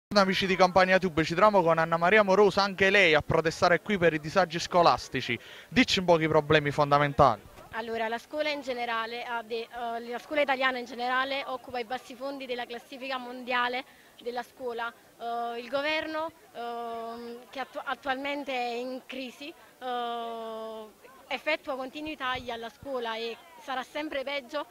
Amici di Campania Tube, ci troviamo con Anna Maria Morosa, anche lei a protestare qui per i disagi scolastici. Dici un po' i problemi fondamentali. Allora, la scuola in generale, la scuola italiana in generale occupa i bassi fondi della classifica mondiale della scuola. Il governo, che attualmente è in crisi, effettua continui tagli alla scuola e sarà sempre peggio,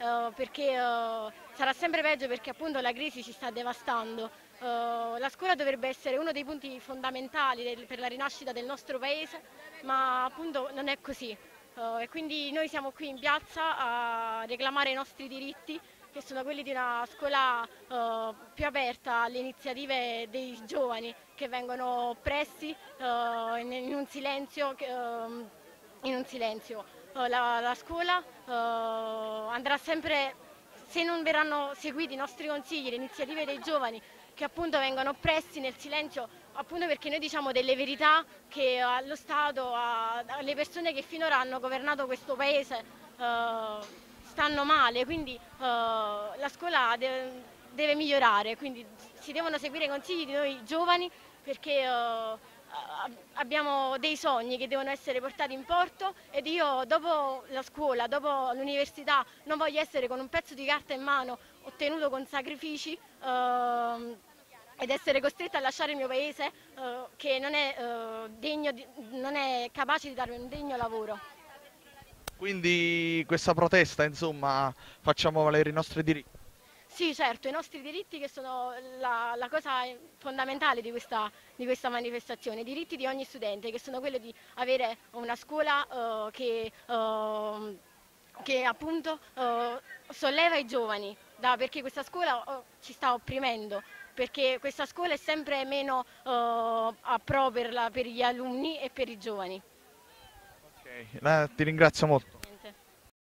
perché appunto la crisi ci sta devastando. La scuola dovrebbe essere uno dei punti fondamentali per la rinascita del nostro paese, ma appunto non è così. E quindi noi siamo qui in piazza a reclamare i nostri diritti, che sono quelli di una scuola più aperta alle iniziative dei giovani che vengono oppressi in un silenzio. La scuola andrà sempre, se non verranno seguiti i nostri consigli, le iniziative dei giovani che appunto vengono oppressi nel silenzio, appunto perché noi diciamo delle verità che allo Stato, alle persone che finora hanno governato questo paese stanno male, quindi la scuola deve migliorare, quindi si devono seguire i consigli di noi giovani perché abbiamo dei sogni che devono essere portati in porto ed io dopo la scuola, dopo l'università non voglio essere con un pezzo di carta in mano ottenuto con sacrifici ed essere costretta a lasciare il mio paese che non è, non è capace di darmi un degno lavoro. Quindi questa protesta, insomma, facciamo valere i nostri diritti. Sì, certo, i nostri diritti che sono la cosa fondamentale di questa manifestazione, i diritti di ogni studente che sono quelli di avere una scuola che appunto solleva i giovani, perché questa scuola ci sta opprimendo, perché questa scuola è sempre meno a pro per gli alunni e per i giovani. Ok, ti ringrazio molto.